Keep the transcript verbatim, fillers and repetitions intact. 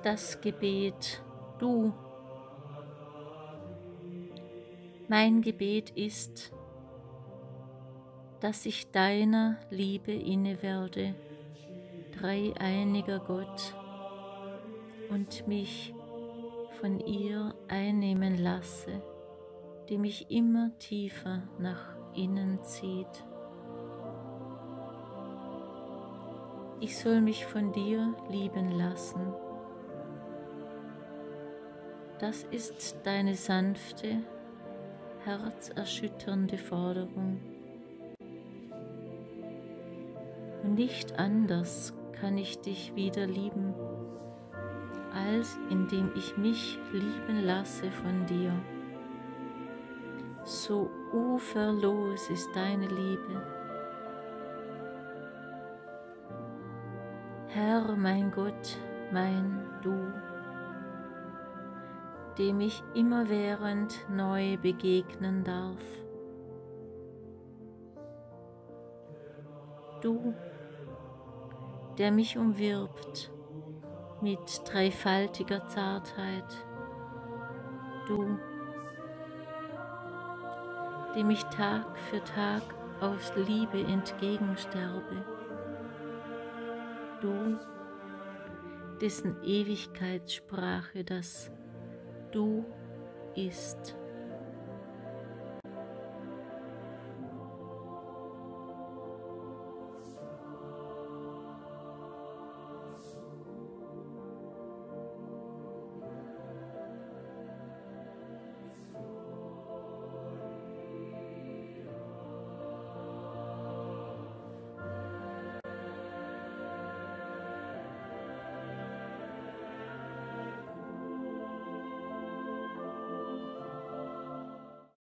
das Gebet, du. Mein Gebet ist, dass ich deiner Liebe inne werde, dreieiniger Gott, und mich von ihr einnehmen lasse, die mich immer tiefer nach innen zieht. Ich soll mich von dir lieben lassen. Das ist deine sanfte, herzerschütternde Forderung. Und nicht anders kann ich dich wieder lieben, als indem ich mich lieben lasse von dir. So uferlos ist deine Liebe. Herr, mein Gott, mein Du, dem ich immerwährend neu begegnen darf. Du, der mich umwirbt mit dreifaltiger Zartheit. Du, dem ich Tag für Tag aus Liebe entgegensterbe. Du, dessen Ewigkeitssprache das Du ist.